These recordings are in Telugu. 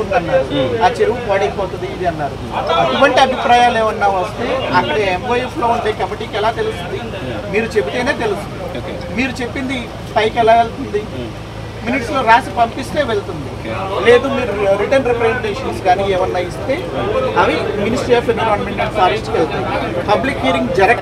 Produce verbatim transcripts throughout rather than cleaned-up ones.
ఉందన్నారు, ఆ చెరువు పాడైపోతుంది ఇది అన్నారు. అటువంటి అభిప్రాయాలు ఏమన్నా వస్తే అక్కడ ఎంఓఎఫ్ లో ఉండే కమిటీకి ఎలా తెలుస్తుంది? మీరు చెబితేనే తెలుస్తుంది. మీరు చెప్పింది పైకి ఎలా వెళ్తుంది? మినిట్స్ లో రాసి పంపిస్తే వెళ్తుంది. లేదు మీరు రిటర్న్ రిప్రజెంటేషన్స్ కానీ ఏమన్నా ఇస్తే అవి ministry of environment and forest కి వెళ్తాయి. పబ్లిక్ హియరింగ్ జరగదు.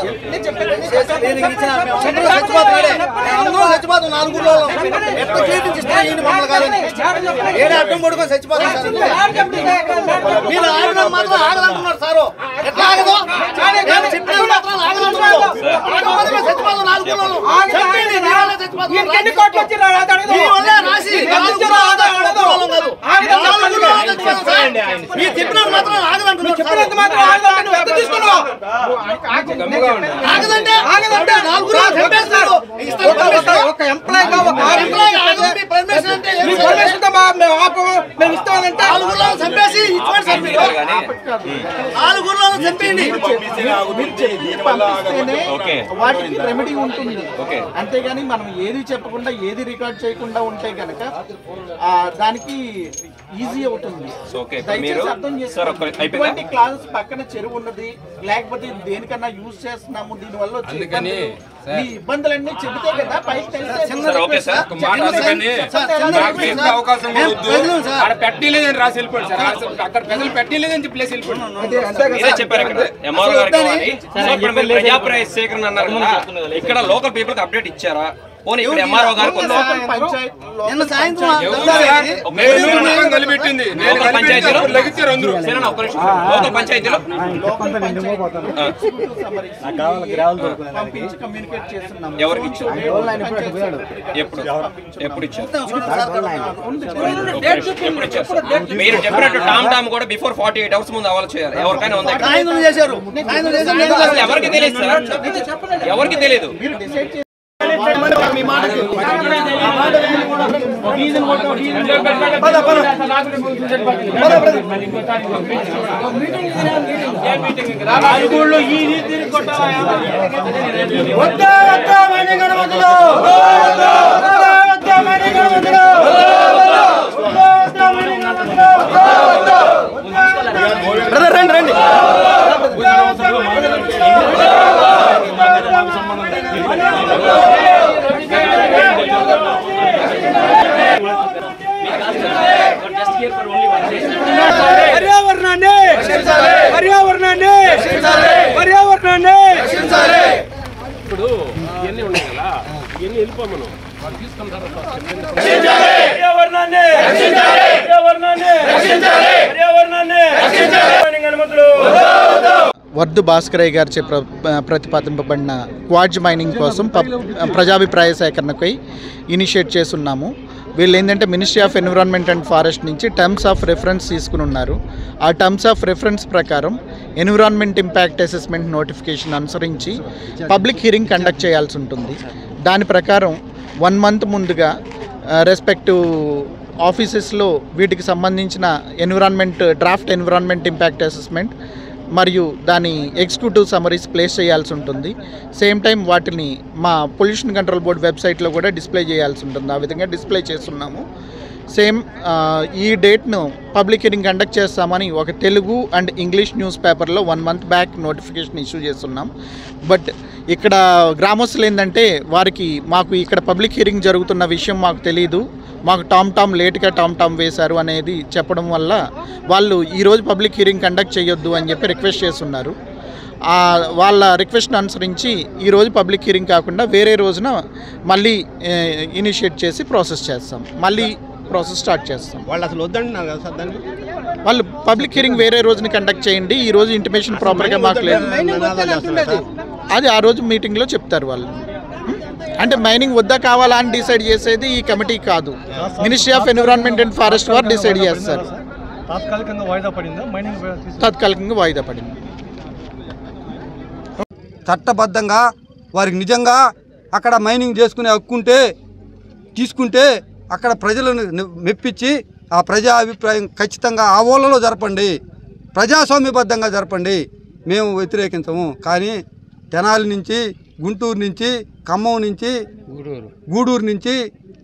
వాటికి రెమెడీ ఉంటుంది. అంతేగాని మనం ఏది చెప్పకుండా ఏది రికార్డ్ చేయకుండా ఉంటే కనుక దానికి ఈజీ అవుతుంది. దయచేసి అర్థం చేసుకోండి. ఇటువంటి క్లాసెస్ పక్కన చెరువు ఉన్నది, లేకపోతే దేనికన్నా యూజ్ చేస్తున్నాము, దీని వల్ల ఈ ఇబ్బందులన్నీ చెబితే కదా పైకి పెట్టలేదని రాసి వెళ్ళిపోయింది సార్. అక్కడ ప్రజలు పెట్టలేదని చెప్పేసి వెళ్ళిపోయింది చెప్పారు. ప్రజాప్రాయ సేకరణ అన్నారు కదా, ఇక్కడ లోకల్ పీపుల్ కి అప్డేట్ ఇచ్చారా? పోనీ ఇక్కడ ఎంఆర్ఓ గారు కలిపెట్టింది లోకల్ పంచాయతీలో లోకల్ పంచాయతీలో ఎవరికి ఇచ్చారు? ఎప్పుడు ఎప్పుడు ఇచ్చారు? మీరు చెప్పినట్టు టామ్ టామ్ కూడా బిఫోర్ ఫార్టీ ఎయిట్ అవర్స్ ముందు అవ్వాలి చేయాలి. ఎవరికైనా ఉంది? ఎవరికి తెలియదు సార్, ఎవరికి తెలియదు. రండి రండి పర్యావరణాన్ని పర్యావరణాన్ని పర్యావరణాన్ని ఇప్పుడు ఇవన్నీ ఉన్నాయి కదా, ఇవన్నీ వెళ్ళిపోమను పర్యావరణాన్ని పర్యావరణాన్ని పర్యావరణాన్ని అనుమతులు. వర్ధు భాస్కరయ్య గారిచే ప్ర ప్రతిపాదింపబడిన క్వార్జ్ మైనింగ్ కోసం ప్రజాభిప్రాయ సేకరణపై ఇనిషియేట్ చేస్తున్నాము. వీళ్ళు ఏంటంటే ministry of environment and forest నుంచి టర్మ్స్ ఆఫ్ రెఫరెన్స్ తీసుకుని ఉన్నారు. ఆ టర్మ్స్ ఆఫ్ రెఫరెన్స్ ప్రకారం ఎన్విరాన్మెంట్ ఇంపాక్ట్ అసెస్మెంట్ నోటిఫికేషన్ అనుసరించి పబ్లిక్ హియరింగ్ కండక్ట్ చేయాల్సి ఉంటుంది. దాని ప్రకారం వన్ మంత్ ముందుగా రెస్పెక్టివ్ ఆఫీసెస్లో వీటికి సంబంధించిన environment draft environment impact assessment మరియు దాని ఎగ్జిక్యూటివ్ సమరీస్ ప్లేస్ చేయాల్సి ఉంటుంది. సేమ్ టైం వాటిని మా పొల్యూషన్ కంట్రోల్ బోర్డ్ వెబ్సైట్లో కూడా డిస్ప్లే చేయాల్సి ఉంటుంది. ఆ విధంగా డిస్ప్లే చేస్తున్నాము. సేమ్ ఈ డేట్ను పబ్లిక్ హియరింగ్ కండక్ట్ చేస్తామని ఒక తెలుగు అండ్ ఇంగ్లీష్ న్యూస్ పేపర్లో one month back notification issue చేస్తున్నాం. బట్ ఇక్కడ గ్రామస్తులు ఏంటంటే వారికి మాకు ఇక్కడ పబ్లిక్ హియరింగ్ జరుగుతున్న విషయం మాకు తెలియదు, మాకు టామ్ టామ్ లేట్గా టామ్ టామ్ వేశారు అనేది చెప్పడం వల్ల వాళ్ళు ఈరోజు పబ్లిక్ హియరింగ్ కండక్ట్ చేయొద్దు అని చెప్పి రిక్వెస్ట్ చేస్తున్నారు. వాళ్ళ రిక్వెస్ట్ అనుసరించి ఈరోజు పబ్లిక్ హియరింగ్ కాకుండా వేరే రోజున మళ్ళీ ఇనిషియేట్ చేసి ప్రాసెస్ చేస్తాం, మళ్ళీ ప్రాసెస్ స్టార్ట్ చేస్తాం. వాళ్ళు అసలు వద్దంటున్నారు కదా సార్, దానికి వాళ్ళు పబ్లిక్ హియరింగ్ వేరే రోజుని కండక్ట్ చేయండి, ఈ రోజు ఇంటిమేషన్ ప్రాపర్గా మాకు లేదు అది ఆ రోజు మీటింగ్లో చెప్తారు వాళ్ళు. అంటే మైనింగ్ వద్దా కావాలా అని డిసైడ్ చేసేది ఈ కమిటీ కాదు, ministry of environment and forest వారు డిసైడ్ చేస్తారు. తాత్కాలికంగా వాయిదా పడిందా మైనింగ్? తాత్కాలికంగా వాయిదా పడింది. చట్టబద్ధంగా వారికి నిజంగా అక్కడ మైనింగ్ చేసుకునే హక్కుంటే తీసుకుంటే అక్కడ ప్రజలను మెప్పించి ఆ ప్రజా అభిప్రాయం ఖచ్చితంగా ఆ ఊళ్ళలో జరపండి, ప్రజాస్వామ్యబద్ధంగా జరపండి, మేము వ్యతిరేకించము. కానీ తెనాలి నుంచి, గుంటూరు నుంచి, ఖమ్మం నుంచి, గూడూరు నుంచి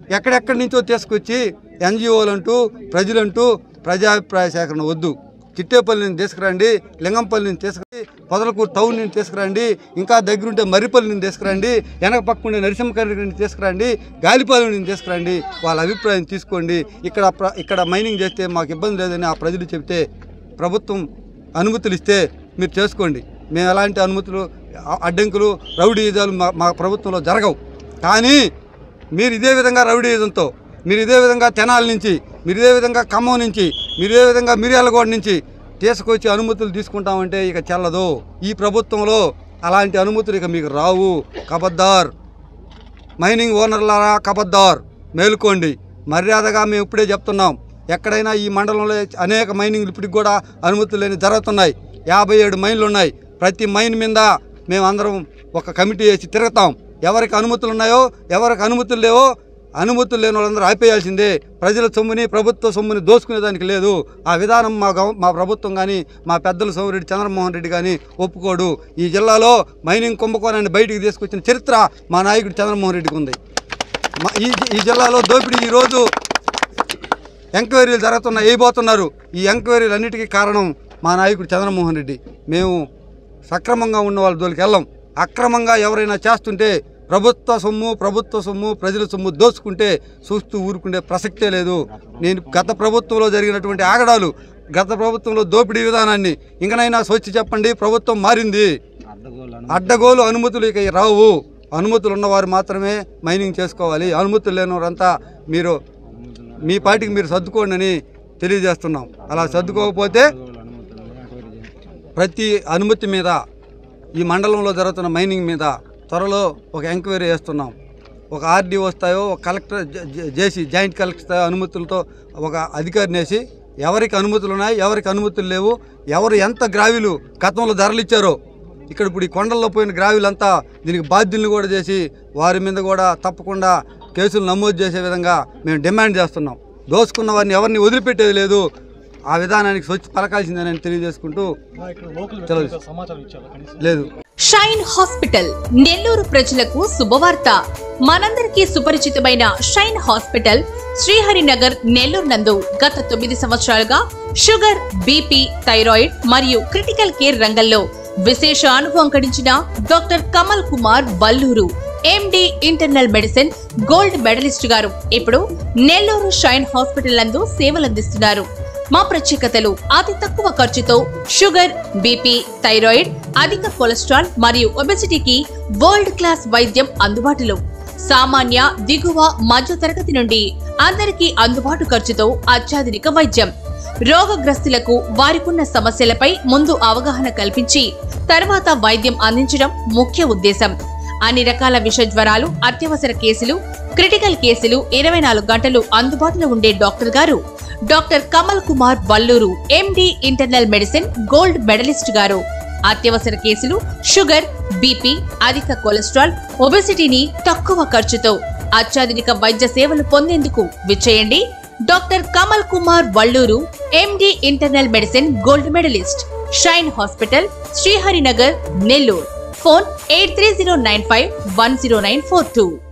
ఎక్కడెక్కడి నుంచో తీసుకొచ్చి ఎన్జిఓలు అంటూ ప్రజలంటూ ప్రజాభిప్రాయ సేకరణ వద్దు. చిట్టేపల్లి నుంచి తీసుకురండి, లింగంపల్లి నుంచి తీసుకురండి, పొదలకూరు టౌన్ నుంచి తీసుకురండి, ఇంకా దగ్గరుంటే మర్రిపల్లి నుంచి తీసుకురండి, వెనక పక్కుండే నరసింహకర్రి నుంచి తీసుకురండి, గాలిపాలెం నుంచి తీసుకురండి. వాళ్ళ అభిప్రాయం తీసుకోండి. ఇక్కడ ఇక్కడ మైనింగ్ చేస్తే మాకు ఇబ్బంది లేదని ఆ ప్రజలు చెబితే ప్రభుత్వం అనుమతులు ఇస్తే మీరు చేసుకోండి. మేము ఎలాంటి అనుమతులు అడ్డంకులు రౌడీయిజాలు మా మా ప్రభుత్వంలో జరగవు. కానీ మీరు ఇదే విధంగా రౌడీయిజంతో, మీరు ఇదే విధంగా తెనాలి నుంచి, మీరు ఇదే విధంగా ఖమ్మం నుంచి, మీరు ఇదే విధంగా మిర్యాలగూడ నుంచి తీసుకొచ్చి అనుమతులు తీసుకుంటామంటే ఇక చెల్లదు. ఈ ప్రభుత్వంలో అలాంటి అనుమతులు ఇక మీకు రావు. కబద్దార్ మైనింగ్ ఓనర్లారా, కబద్దార్ మేలుకోండి. మర్యాదగా మేము ఇప్పుడే చెప్తున్నాం. ఎక్కడైనా ఈ మండలంలో అనేక మైనింగ్లు ఇప్పటికి కూడా అనుమతులు లేని జరుగుతున్నాయి. యాభై ఏడు మైన్లు ఉన్నాయి. ప్రతి మైన్ మీద మేము అందరం ఒక కమిటీ వేసి తిరుగుతాం. ఎవరికి అనుమతులు ఉన్నాయో ఎవరికి అనుమతులు లేవో అనుమతులు లేని వాళ్ళందరూ ఆపేయాల్సిందే. ప్రజల సొమ్ముని ప్రభుత్వ సొమ్ముని దోసుకునేదానికి లేదు. ఆ విధానం మా గవ మా ప్రభుత్వం కానీ మా పెద్దలు సోమిరెడ్డి చంద్రమోహన్ రెడ్డి కానీ ఒప్పుకోడు. ఈ జిల్లాలో మైనింగ్ కుంభకోణాన్ని బయటికి తీసుకొచ్చిన చరిత్ర మా నాయకుడు చంద్రమోహన్ రెడ్డికి ఉంది. ఈ ఈ జిల్లాలో దోపిడీ ఈరోజు ఎంక్వైరీలు జరుగుతున్న వేయబోతున్నారు. ఈ ఎంక్వైరీలు అన్నిటికీ కారణం మా నాయకుడు చంద్రమోహన్ రెడ్డి. మేము సక్రమంగా ఉన్న వాళ్ళ జోలికి వెళ్ళాం. అక్రమంగా ఎవరైనా చేస్తుంటే ప్రభుత్వ సొమ్ము ప్రభుత్వ సొమ్ము ప్రజల సొమ్ము దోచుకుంటే చూస్తూ ఊరుకుండే ప్రసక్తే లేదు. నేను గత ప్రభుత్వంలో జరిగినటువంటి ఆగడాలు, గత ప్రభుత్వంలో దోపిడీ విధానాన్ని ఇంకనైనా సోచి చెప్పండి. ప్రభుత్వం మారింది. అడ్డగోలు అనుమతులు ఇక రావు. అనుమతులు ఉన్నవారు మాత్రమే మైనింగ్ చేసుకోవాలి. అనుమతులు లేనివారంతా మీరు మీ పార్టీకి మీరు సర్దుకోండి అని తెలియజేస్తున్నాం. అలా సర్దుకోకపోతే ప్రతి అనుమతి మీద, ఈ మండలంలో జరుగుతున్న మైనింగ్ మీద త్వరలో ఒక ఎంక్వైరీ చేస్తున్నాం. ఒక ఆర్డీ వస్తాయో, ఒక కలెక్టర్ చేసి జాయింట్ కలెక్టర్ స్థాయి అనుమతులతో ఒక అధికారిని వేసి ఎవరికి అనుమతులు ఉన్నాయి ఎవరికి అనుమతులు లేవు, ఎవరు ఎంత గ్రావీలు గతంలో ధరలు ఇచ్చారో, ఇక్కడ ఇప్పుడు ఈ కొండల్లో పోయిన గ్రావీలంతా దీనికి బాధ్యుల్ని కూడా చేసి వారి మీద కూడా తప్పకుండా కేసులు నమోదు చేసే విధంగా మేము డిమాండ్ చేస్తున్నాం. దోసుకున్న వారిని ఎవరిని వదిలిపెట్టేది లేదు. ఆ విధానానికి స్వచ్ఛ పలకాల్సిందని తెలియజేసుకుంటూ లేదు. షైన్ హాస్పిటల్ నెల్లూరు ప్రజలకు శుభవార్త. మనందరికీ సుపరిచితమైన షైన్ హాస్పిటల్ శ్రీహరినగర్ నెల్లూరు నందు గత తొమ్మిది సంవత్సరాలుగా షుగర్, బీపీ, థైరాయిడ్ మరియు క్రిటికల్ కేర్ రంగంలో విశేష అనుభవం గడించిన doctor Kamal Kumar Valluru, MD internal medicine gold medalist garu ఇప్పుడు నెల్లూరు షైన్ హాస్పిటల్ నందు సేవలందిస్తున్నారు. మా ప్రత్యేకతలు: అతి తక్కువ ఖర్చుతో షుగర్, బీపీ, థైరాయిడ్, అధిక కొలెస్ట్రాల్ మరియు ఒబెసిటీకి వరల్డ్ క్లాస్ వైద్యం అందుబాటులో. సామాన్య, దిగువ, మధ్య తరగతి నుండి అందరికీ అందుబాటు ఖర్చుతో అత్యాధునిక వైద్యం. రోగగ్రస్తులకు వారికున్న సమస్యలపై ముందు అవగాహన కల్పించి తర్వాత వైద్యం అందించడం ముఖ్య ఉద్దేశం. అన్ని రకాల విష జ్వరాలు, అత్యవసర కేసులు, క్రిటికల్ కేసులు ఇరవై నాలుగు గంటలు అందుబాటులో ఉండే doctor garu doctor Kamal Kumar Valluru, MD internal medicine gold medalist garu. అత్యవసర కేసులు, షుగర్, బీపీ, అధిక కొలెస్ట్రాల్, ఒబెసిటీని తక్కువ ఖర్చుతో అత్యాధునిక వైద్య సేవలు పొందేందుకు విచ్చేయండి. Doctor Kamal Kumar Valluru, MD internal medicine gold medalist, Shine hospital, Sriharinagar, Nellore. Phone eight three zero nine five one zero nine four two.